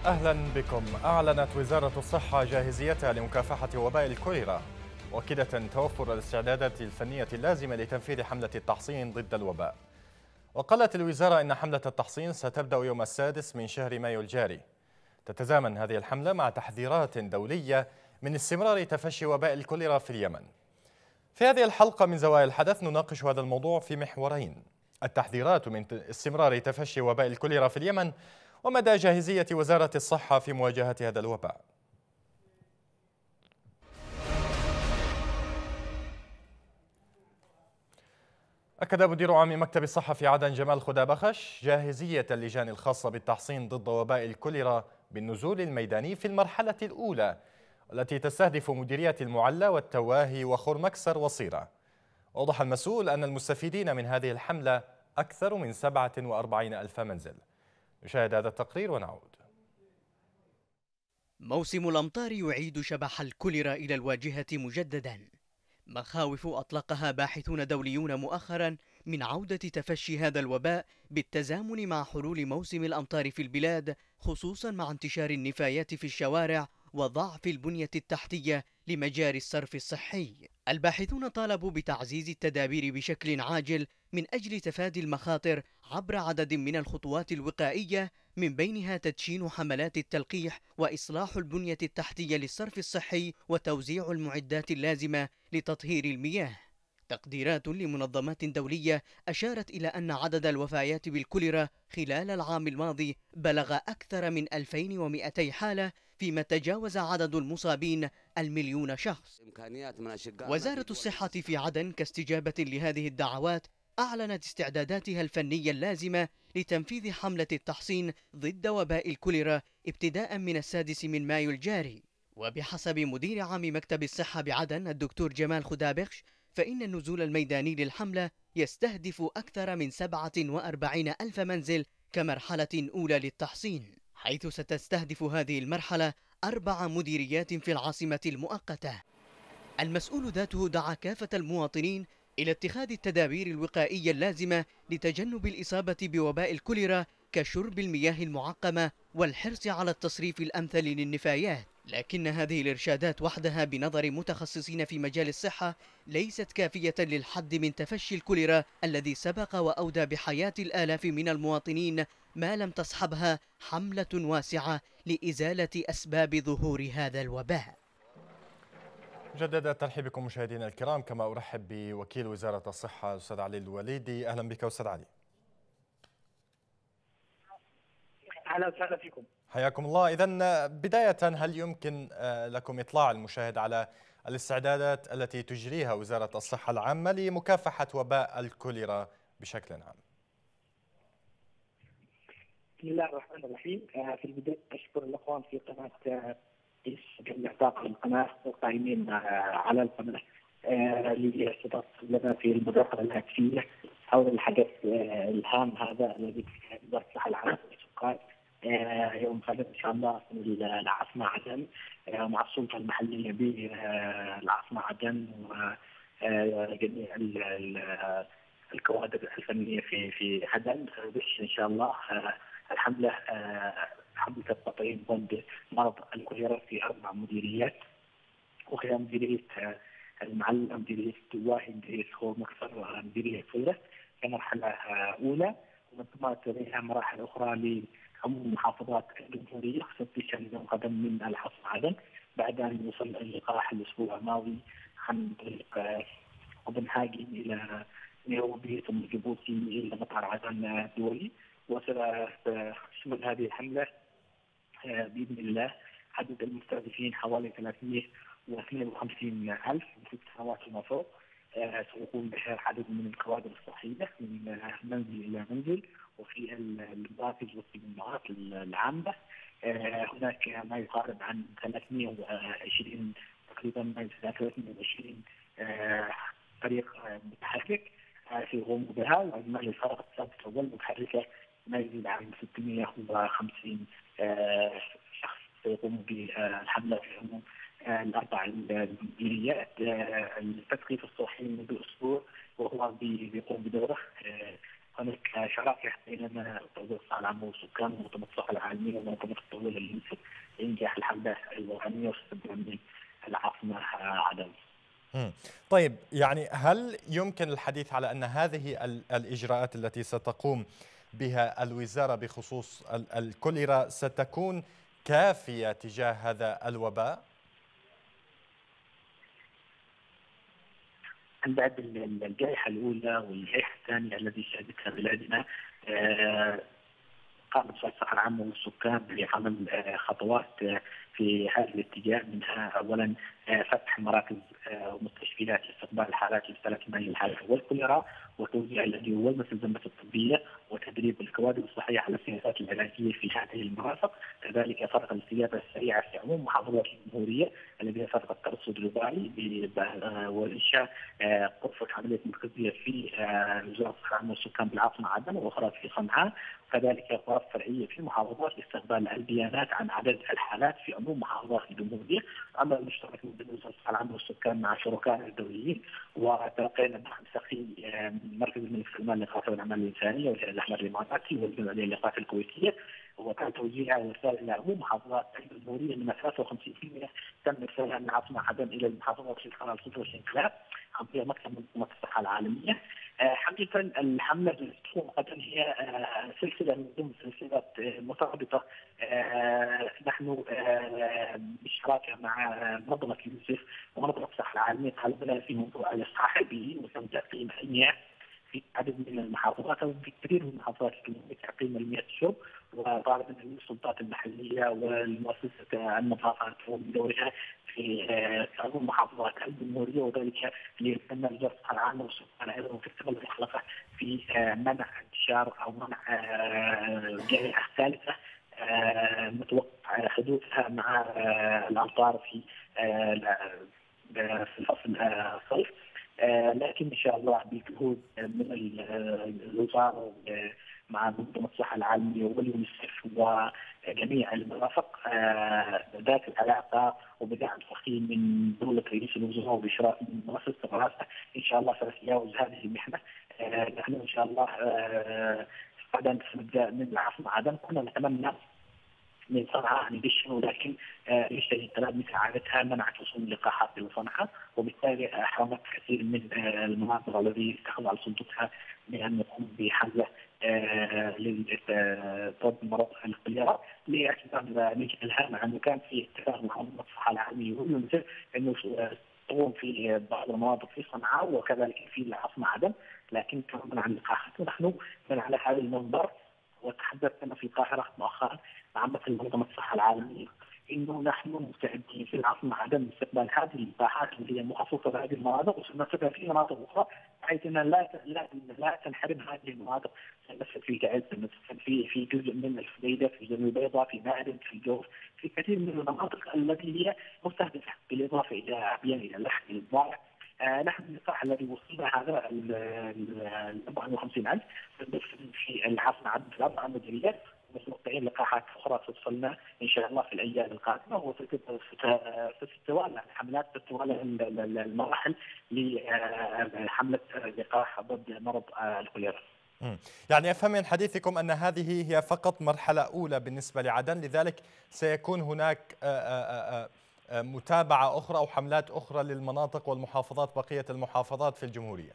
أهلا بكم. أعلنت وزارة الصحة جاهزيتها لمكافحة وباء الكوليرا، مؤكدة توفر الاستعدادات الفنية اللازمة لتنفيذ حملة التحصين ضد الوباء. وقالت الوزارة إن حملة التحصين ستبدأ يوم 6 من شهر مايو الجاري. تتزامن هذه الحملة مع تحذيرات دولية من استمرار تفشي وباء الكوليرا في اليمن. في هذه الحلقة من زوايا الحدث نناقش هذا الموضوع في محورين: التحذيرات من استمرار تفشي وباء الكوليرا في اليمن، ومدى جاهزية وزارة الصحة في مواجهة هذا الوباء. أكد مدير عام مكتب الصحة في عدن جمال خدابخش جاهزية اللجان الخاصة بالتحصين ضد وباء الكوليرا بالنزول الميداني في المرحلة الأولى، التي تستهدف مديريات المعلى والتواهي وخرمكسر وصيرة. أوضح المسؤول أن المستفيدين من هذه الحملة أكثر من 47 ألف منزل. نشاهد هذا التقرير ونعود. موسم الأمطار يعيد شبح الكوليرا إلى الواجهة مجددا. مخاوف أطلقها باحثون دوليون مؤخرا من عودة تفشي هذا الوباء بالتزامن مع حلول موسم الأمطار في البلاد، خصوصا مع انتشار النفايات في الشوارع وضعف البنية التحتية لمجاري الصرف الصحي. الباحثون طالبوا بتعزيز التدابير بشكل عاجل من أجل تفادي المخاطر عبر عدد من الخطوات الوقائية، من بينها تدشين حملات التلقيح وإصلاح البنية التحتية للصرف الصحي وتوزيع المعدات اللازمة لتطهير المياه. تقديرات لمنظمات دولية أشارت إلى أن عدد الوفيات بالكوليرا خلال العام الماضي بلغ أكثر من 2200 حالة، فيما تجاوز عدد المصابين 1,000,000 شخص. وزارة الصحة في عدن كاستجابة لهذه الدعوات أعلنت استعداداتها الفنية اللازمة لتنفيذ حملة التحصين ضد وباء الكوليرا ابتداء من 6 من مايو الجاري. وبحسب مدير عام مكتب الصحة بعدن الدكتور جمال خدابخش، فإن النزول الميداني للحملة يستهدف أكثر من 47 ألف منزل كمرحلة أولى للتحصين، حيث ستستهدف هذه المرحلة 4 مديريات في العاصمة المؤقتة. المسؤول ذاته دعا كافة المواطنين إلى اتخاذ التدابير الوقائية اللازمة لتجنب الإصابة بوباء الكوليرا، كشرب المياه المعقمة والحرص على التصريف الأمثل للنفايات. لكن هذه الإرشادات وحدها بنظر متخصصين في مجال الصحة ليست كافية للحد من تفشي الكوليرا الذي سبق وأودى بحياة الآلاف من المواطنين، ما لم تصحبها حملة واسعة لإزالة أسباب ظهور هذا الوباء. جدد ترحيبكم مشاهدينا الكرام، كما أرحب بوكيل وزارة الصحة الأستاذ علي الوليدي. أهلا بك أستاذ علي. اهلا وسهلا فيكم. حياكم الله. إذن بداية، هل يمكن لكم إطلاع المشاهد على الاستعدادات التي تجريها وزارة الصحة العامة لمكافحة وباء الكوليرا بشكل عام؟ بسم الله الرحمن الرحيم. في البدايه اشكر الاخوان في قناه الاعتاق القناه والقائمين على القناه لاستضافه لنا في المداخله الهاتفيه حول الحدث الهام هذا الذي في وزاره الصحه العامه والسكان يوم غدا ان شاء الله في العاصمه عدن مع السلطه المحليه بالعاصمه عدن وجميع الكوادر الفنيه في عدن، بش ان شاء الله الحمله حمله التطعيم ضد مرض الكوليرا في 4 مديريات، وهي مديريه المعلم، مديريه التواهي، مديريه خورمكسر، ومديريه فله كمرحله اولى، ومن ثم تليها مراحل اخرى لعموم المحافظات الجمهوريه ستنتهي يوم غدا من العاصمه عدن، بعد ان وصل اللقاح الاسبوع الماضي عن طريق كوبنهاجن الى نيروبي ثم جيبوتي الى مطار عدن الدولي. وستشمل هذه الحمله باذن الله عدد المستهدفين حوالي 352 ألف من 6 سنوات وما فوق. سيقوم بها عدد من الكوادر الصحيه من منزل الى منزل وفي المراكز والتجمعات العامه. هناك ما يقارب عن 320 تقريبا، ما 320 فريق متحرك سيقوم بها، واجمالي الفرق الثابته والمتحركه ما يزيد عن 650 شخص سيقوم بالحمله في عموم الاربع المديريات. التثقيف الصحي منذ اسبوع وهو بيقوم بدوره. هناك شراكه بين تنظيم الصحه العامه والسكان ومنظمه الصحه العالميه ومنظمه التطوير اليونسف لانجاح الحمله الوطنيه واستخدام من العاصمه عدن. طيب، يعني هل يمكن الحديث على أن هذه الإجراءات التي ستقوم بها الوزارة بخصوص الكوليرا ستكون كافية تجاه هذا الوباء؟ بعد الجائحة الأولى والجائحة الثانية التي شهدتها بلادنا، قامت وزارة الصحة العامة والسكان بعمل خطوات في هذا الاتجاه، منها أولا فتح مراكز ومستشفيات لاستقبال الحالات المبتلى بهذه الحالة والكوليرا وتوزيع الأدوية والمستلزمات الطبية وتدريب الكوادر الصحية على السياسات العلاجية في هذه المرافق، كذلك فرق الاستجابة السريعة في عموم محافظات الجمهورية الذي فرق الترصد الوبائي وإنشاء غرفة عملية مركزية في وزارة الصحة العامة والسكان بالعاصمة عدن وأخرى في صنعاء، كذلك غرف فرعية في المحافظات لاستقبال البيانات عن عدد الحالات في عموم محافظات الجمهورية، عمل مشترك بين وزارة الصحة العامة والسكان مع شركائنا الدوليين، وتلقينا دعم سخي من مركز الملك سلمان للإغاثة والأعمال الإنسانية والهلال الأحمر الإماراتي والجمعية للإغاثة الكويتية، وكان توزيع الرسائل إلى عموم محافظات الجمهورية من 53% تم إرسالها من العاصمة عدن إلى المحافظات في خلال 26 انقلاب عن طريق مكتب منظمة الصحة العالمية. حقيقة الحملة التي تقوم غدا هي سلسلة من ضمن سلسلة مترابطة، نحن بالشراكة مع منظمة اليونسف ومنظمة الصحة العالمية طالبنا في موضوع الإصحاح به وتم تقييم المياه في عدد من المحافظات او في كثير من المحافظات الجمهوريه تعقيم المياه الشرب، وطالبنا من السلطات المحليه والمؤسسه النظافه تقوم بدورها في عموم محافظات الجمهوريه، وذلك لان وزاره الصحه العامه والسكان ايضا تستغل المخلقه في منع انتشار او منع جائحه ثالثه متوقع حدوثها مع الامطار في فصل الصيف. لكن ان شاء الله بجهود من الوزاره مع منظمه الصحه العالميه واليونسف وجميع المرافق ذات العلاقه وبدعم سخي من دوله رئيس الوزراء وباشراف مؤسسه الرئاسه ان شاء الله سنتجاوز هذه المحنه. نحن ان شاء الله غدا سنبدا من العاصمه عدن، كنا نتمنى من صنعاء ندشن، ولكن لجنة الانقلاب مثل عادتها منعت وصول اللقاحات الى صنعاء، وبالتالي حرمت كثير من المناطق التي اتخذوا على سلطتها بان يقوم بحمله لضد مرض الكوليرا لاعتبار نجاحها، مع انه كان في اتفاق مع منظمه الصحه العالميه واليونسف انه تقوم في بعض المناطق في صنعاء وكذلك في العاصمه عدن، لكن كان منع اللقاحات، ونحن من على هذا المنبر وتحدثنا في القاهره مؤخرا مع مثل منظمه الصحه العالميه انه نحن مستعدين في العاصمه عدن لاستقبال هذه اللقاحات اللي هي مخصصه لهذه المناطق وسننفذها في مناطق اخرى، بحيث ان لا تنحرم هذه المناطق، سننفذ في تعز، في جزء من الحديده، في جنوب البيضاء، في مأرب، في الجوف، في كثير من المناطق التي هي مستهدفه، بالاضافه الى عبيان، الى اللحم، الى الضبع. نحن اللقاح الذي وصلنا هذا ال 54,000 في العاصمه عدن في 4 مديريات، متوقعين لقاحات اخرى توصلنا ان شاء الله في الايام القادمه، وستتوالى الحملات تتوالى المراحل لحمله لقاح ضد مرض الكوليرا. يعني افهم من حديثكم ان هذه هي فقط مرحله اولى بالنسبه لعدن، لذلك سيكون هناك متابعه اخرى او حملات اخرى للمناطق والمحافظات، بقيه المحافظات في الجمهوريه.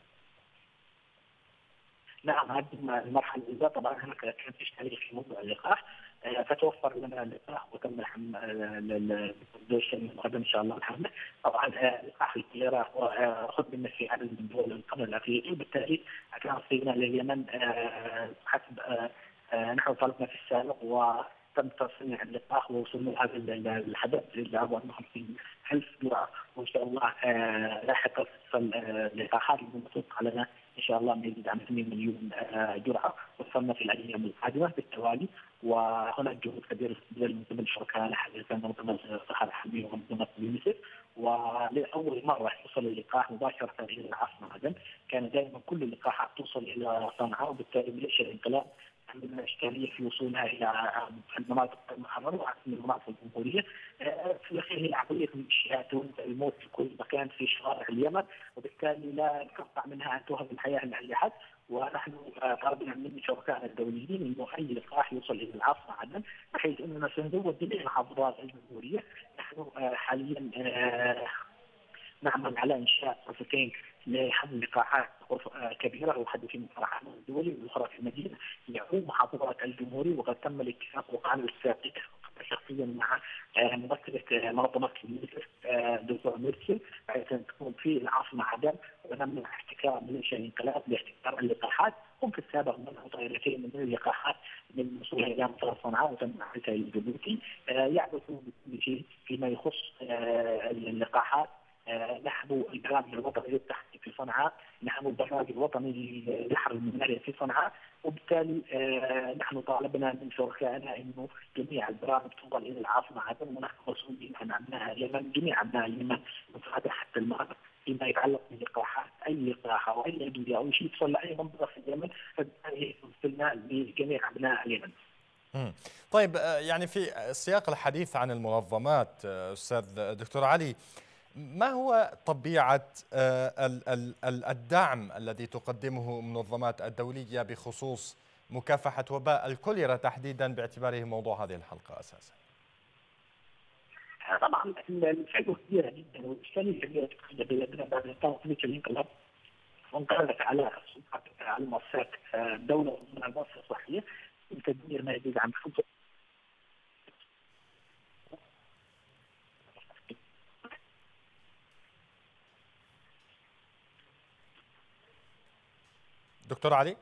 نعم، هذه المرحله الاولى طبعا هناك كان في تاريخ في موضوع اللقاح، فتوفر لنا اللقاح وتم غدا ان شاء الله الحمله. طبعا لقاح الكوليرا اخذ منا في عدد من دول القرن الافريقي، وبالتالي كان صيغنا لليمن حسب نحن طلبنا في السابق، وتم تصنيع اللقاح ووصلنا لهذا الحدث اللي هو 54,000 جرعه، وان شاء الله لاحقا تصل اللقاحات المتوقعه لنا ان شاء الله ما يزيد عن 2 مليون جرعه وصلنا في الايام القادمه بالتوالي. وهناك جهود كبيره من ضمن شركائنا حديثا منظمه الصحه العالميه ومنظمه اليونسف، ولاول مره يوصل اللقاح مباشره الى العاصمه عدن، كان دائما كل اللقاحات توصل الى صنعاء، وبالتالي بلش الانقلاب عندنا اشكاليه في وصولها الى المناطق المحرره وعدد من المناطق الجمهوريه. في الاخير هي عمليه منشات الموت في كل مكان في شوارع اليمن، وبالتالي لا نقطع منها ان توهب الحياه لاي احد، ونحن طلبنا من شركائنا الدوليين انه اي لقاح يوصل الى العاصمه عدن، بحيث اننا سنزود جميع المحافظات الجمهوريه. نحن حاليا نعمل على انشاء غرفتين لحمل لقاحات، غرفه كبيره، واحده في مطار عدن الدولي والاخرى في المدينه لعموم محافظات الجمهوريه. وقد تم الاتفاق وقعنا الاتفاقيه شخصيا مع ممثله منظمه اليونيسف دكتور ميرسي، بحيث ان تكون في العاصمه عدن ونمنع احتكار ميليشيا الانقلاب لاحتكار اللقاحات. هم في السابق منعوا طائرتين من اللقاحات من وصولها الى مطار صنعاء وتم اعادتها الى جيبوتي. يعبثون بكل شيء فيما يخص اللقاحات. نحن البرنامج الوطني للتحقيق في صنعاء، نحن البرنامج الوطني للحر المناري في صنعاء، وبالتالي نحن طالبنا من شركائنا انه جميع البرامج تنقل الى العاصمه عدن، ونحن مسؤولين عن ابناء اليمن، جميع ابناء اليمن مساعده حتى المغرب فيما يتعلق باللقاحات. اي لقاح او اي ادويه او شيء يوصل لاي منطقه في اليمن فبالتالي يوصلنا لجميع ابناء اليمن. طيب، يعني في سياق الحديث عن المنظمات أستاذ دكتور علي، ما هو طبيعة الدعم الذي تقدمه المنظمات الدولية بخصوص مكافحة وباء الكوليرا تحديدا، باعتباره موضوع هذه الحلقة أساسا؟ طبعا الفائده كبيره جدا، والاشكاليه كبيره بلادنا بعد انقاذ الانقلاب وانقلبت على مؤسسات الدوله من المؤسسه الصحيه بتدمير ما يزيد عن 5. دكتور علي؟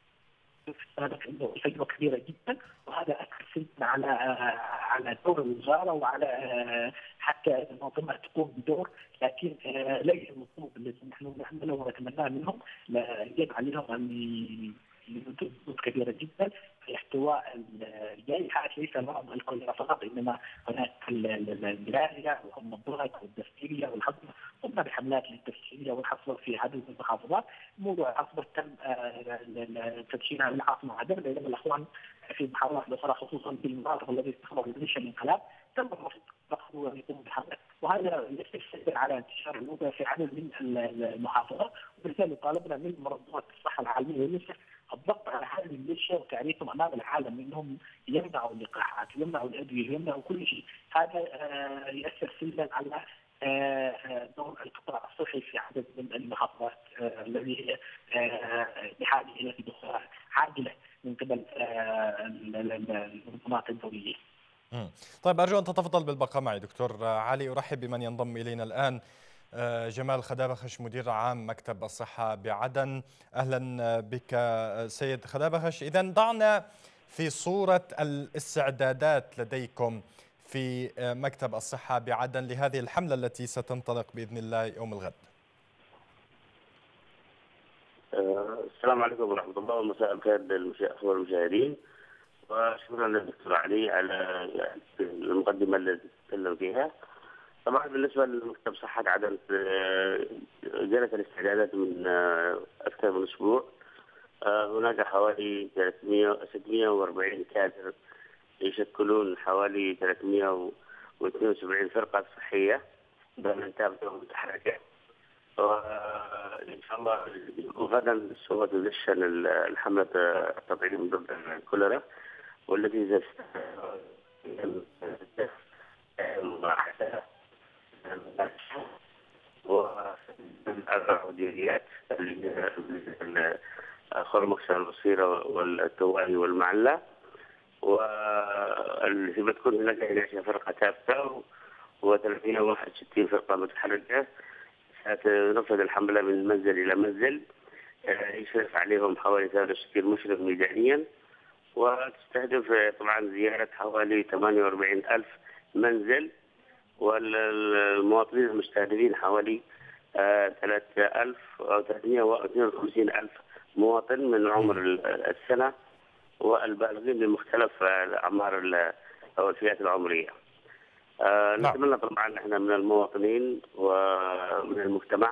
فجوه كبيره جدا، وهذا اثر سلبا على دور الوزاره وعلى حتى المنظمه تقوم بدور، لكن ليس المطلوب الذي نحن نعمله ونتمناه منهم. يجب عليهم ان يمدوا جهود كبيره جدا في احتواء الجائحه، ليس مرض الكوليرا فقط، انما هناك الملاريا والمضاد والدفتيريا والحصبه. قمنا بحملات للدفتيريا والحصبه في عدد من المحافظات. موضوع الحصبه تم تدشينها بالعاصمه عدن، بينما الاخوان في المحافظات الاخرى خصوصا في المناطق التي استخدمت ميليشيا الانقلاب تم رفض ان يقوموا بحملات، وهذا يؤثر على انتشار الوباء في عدد من المحافظات. وبالتالي طالبنا من منظمات الصحه العالميه واليونيسف الضغط على هذه الميليشيا وتعريفهم امام العالم انهم يمنعوا اللقاحات، يمنعوا الادويه، يمنعوا كل شيء. هذا يؤثر سلبا على دور القطاع الصحي في عدد من المحافظات التي هي بحاجه الى دخول عاجله من قبل المنظمات الدوليه. طيب، أرجو أن تتفضل بالبقاء معي دكتور علي. أرحب بمن ينضم إلينا الآن، جمال خدابخش، مدير عام مكتب الصحة بعدن. أهلا بك سيد خدابخش. إذن ضعنا في صورة الاستعدادات لديكم في مكتب الصحة بعدن لهذه الحملة التي ستنطلق بإذن الله يوم الغد. السلام عليكم ورحمة الله ومساء الخير للأخوة المشاهدين، وشكرا للدكتور علي على المقدمة التي تكلم فيها. طبعا بالنسبة لمكتب صحة عدن جرت الاستعدادات من أكثر من أسبوع. هناك حوالي 640 كادر يشكلون حوالي 372 فرقة صحية بين تابعة ومتحركة، وإن شاء الله غدا سوف تدشن الحملة التطعيم ضد الكوليرا، والتي والعوديات خرمكس البصيرة والتوالي والمعلة، والتي بتكون هناك 11 فرقة ثابتة و361 فرقة متحركة ستنفذ الحملة من منزل إلى منزل. يشرف عليهم حوالي 63 مشرف ميدانيا، وتستهدف طبعا زيارة حوالي 48,000 منزل، والمواطنين المستهدفين حوالي 352,000 مواطن من عمر السنة والبالغين بمختلف أعمار أو الفئات العمرية. نتمنى طبعا احنا من المواطنين ومن المجتمع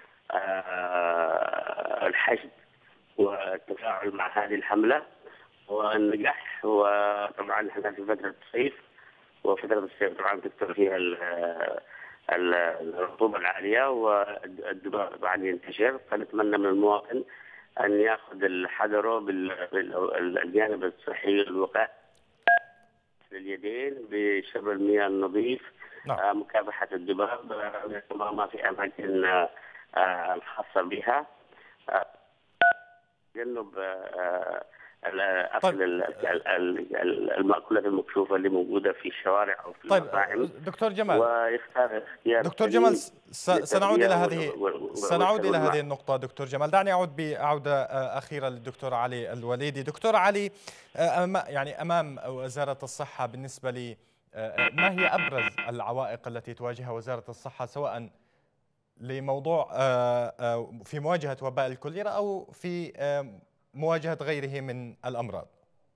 الحشد والتفاعل مع هذه الحملة والنجاح. وطبعا احنا في فترة الصيف، وفترة الصيف طبعا تكثر فيها الرطوبة العالية والدباغ طبعا ينتشر، فنتمنى من المواطن أن يأخذ حذره بالجانب الصحي والوقاية لليدين بشرب المياه النظيف، نعم. مكافحة الذباب، الاهتمام في أماكن الخاصة بها، تجنب طيب. أكل المأكولات المكشوفة اللي موجودة في الشوارع أو في طيب المطاعم. دكتور جمال، ويختار اختيار دكتور جمال، سنعود إلى هذه والماء. النقطة. دكتور جمال، دعني أعود بعودة أخيرة للدكتور علي الوليدي. دكتور علي، يعني أمام وزارة الصحة بالنسبة لي، ما هي أبرز العوائق التي تواجهها وزارة الصحة، سواء لموضوع في مواجهة وباء الكوليرا أو في مواجهة غيره من الأمراض؟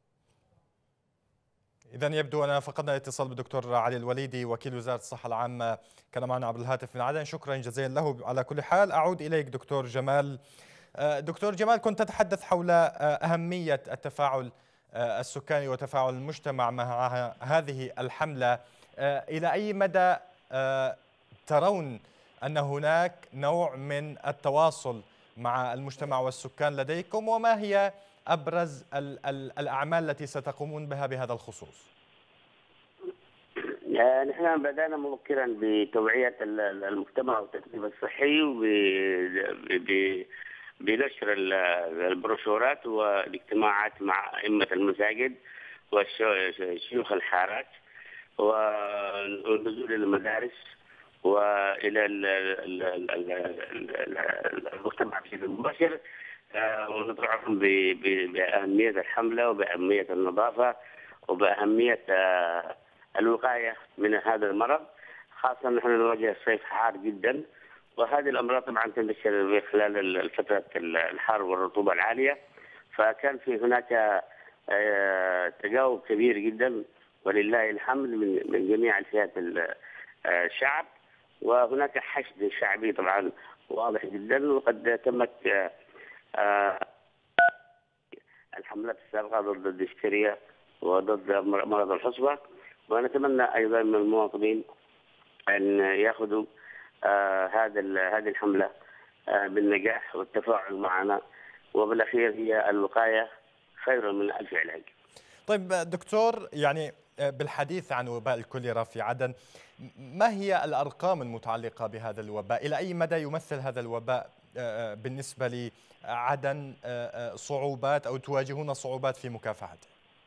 إذا يبدو أننا فقدنا الاتصال بالدكتور علي الوليدي وكيل وزارة الصحة العامة، كان معنا عبر الهاتف من عدن. شكرا جزيلا له. على كل حال أعود إليك دكتور جمال. دكتور جمال، كنت تتحدث حول أهمية التفاعل السكاني وتفاعل المجتمع مع هذه الحملة. إلى أي مدى ترون أن هناك نوع من التواصل مع المجتمع والسكان لديكم، وما هي أبرز الأعمال التي ستقومون بها بهذا الخصوص؟ نحن بدأنا مبكرا بتوعية المجتمع والتثقيف الصحي بنشر البروشورات والاجتماعات مع أئمة المساجد وشيوخ الحارات والنزول إلى المدارس وإلى المجتمع بشكل مباشر، ونطلعهم بأهمية الحملة وبأهمية النظافة وبأهمية الوقاية من هذا المرض، خاصة نحن نواجه الصيف حار جدا، وهذه الأمراض طبعا تنتشر خلال فترة الحر والرطوبة العالية. فكان في هناك تجاوب كبير جدا ولله الحمد من جميع الفئات الشعب، وهناك حشد شعبي طبعا واضح جدا. وقد تمت الحملات السابقة ضد الدفتيريا وضد مرض الحصبة، ونتمنى أيضا من المواطنين أن يأخذوا هذه الحملة بالنجاح والتفاعل معنا، وبالأخير هي الوقاية خير من ألف علاج. طيب دكتور، يعني بالحديث عن وباء الكوليرا في عدن، ما هي الأرقام المتعلقة بهذا الوباء؟ إلى أي مدى يمثل هذا الوباء بالنسبة لعدن صعوبات أو تواجهون صعوبات في مكافحته؟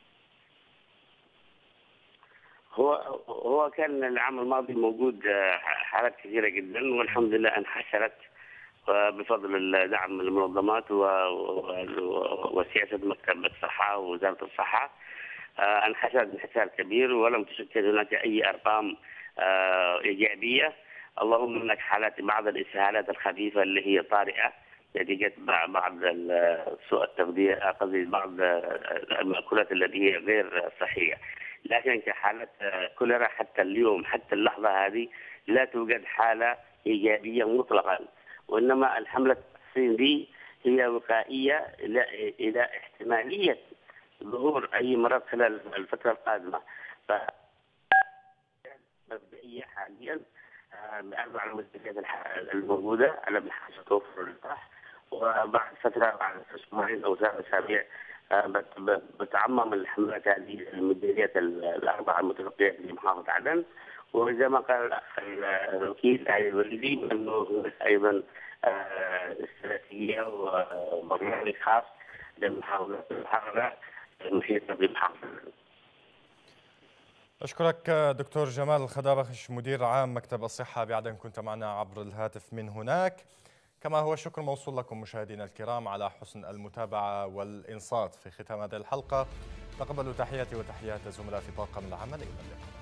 هو كان العام الماضي موجود حالات كثيرة جدا، والحمد لله انحشرت بفضل دعم المنظمات وسياسة مكتب الصحة ووزارة الصحة. انحشرت انحسار كبير ولم تشكل هناك أي أرقام إيجابية. اللهم هناك حالات بعض الإسهالات الخفيفة اللي هي طارئة نتيجة بعض سوء التغذية، قصدي بعض المأكولات التي هي غير صحية، لكن كحالة كوليرا حتى اليوم حتى اللحظة هذه لا توجد حالة إيجابية مطلقا، وإنما الحملة التحصين دي هي وقائية إلى احتمالية ظهور أي مرض خلال الفترة القادمة. مبدئية حاليا بأربع المستشفيات الموجودة على بحاجة توفر اللقاح، وبعد فترة بعد أسبوعين أو 3 أسابيع بتعمم الحملات هذه المديريات الأربعة المتبقية في محافظة عدن. وزي ما قال الأخ الوكيل علي الوليدي أنه أيضا استراتيجية وبرنامج خاص لمحافظة الحرة المحيطة بمحافظة. أشكرك دكتور جمال الخدابخش، مدير عام مكتب الصحة بعدن، كنت معنا عبر الهاتف من هناك. كما هو الشكر موصول لكم مشاهدينا الكرام على حسن المتابعة والإنصات في ختام هذه الحلقة. تقبلوا تحياتي وتحيات الزملاء في طاقم العمل. إلى اللقاء.